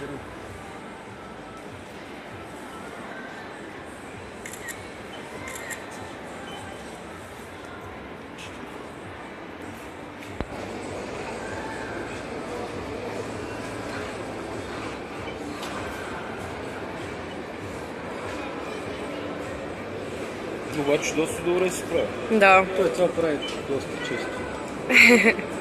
Обаче доста добре си прави. Да. Той това прави доста често.